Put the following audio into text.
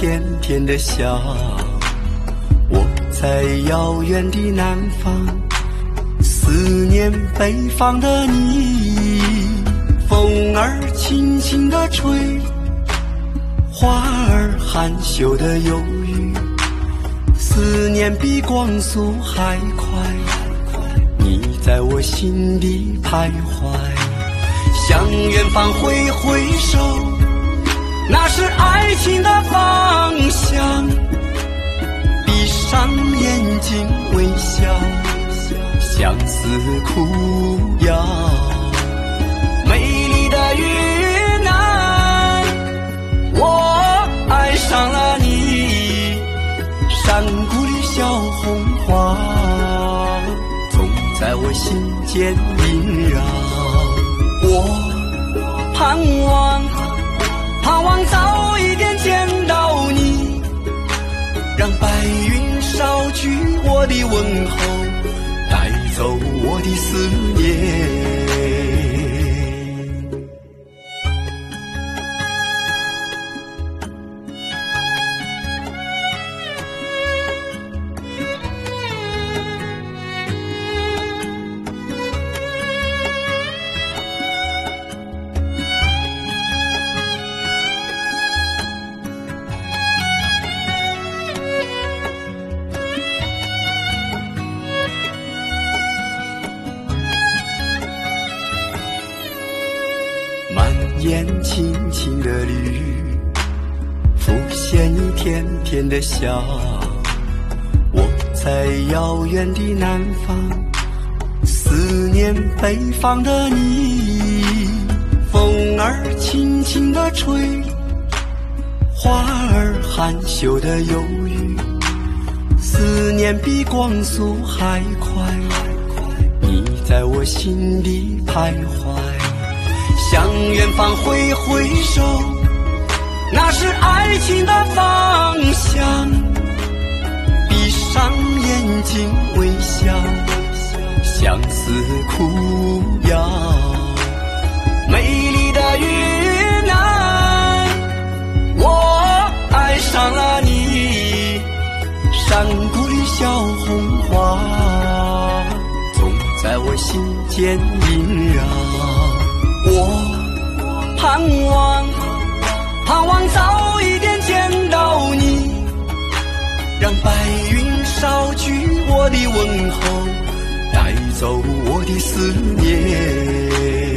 甜甜的笑。我在遥远的南方，思念北方的你。风儿轻轻地吹，花儿含羞地忧郁，思念比光速还快，你在我心里徘徊。向远方挥挥手，那是爱情的方向。闭上眼睛微笑，相思苦药。美丽的云南，我爱上了你。山谷里小红花，总在我心间萦绕。我盼望早一点见到你，让白云捎去我的问候，带走我的思念。满眼轻轻的绿，浮现你甜甜的笑。我在遥远的南方，思念北方的你。风儿轻轻地吹，花儿含羞地忧郁，思念比光速还快，你在我心里徘徊。向远方挥挥手，那是爱情的方向。闭上眼睛微笑，相思苦药。美丽的云南，我爱上了你。山谷里小红花，总在我心间萦绕。我盼望早一点见到你，让白云捎去我的问候，带走我的思念。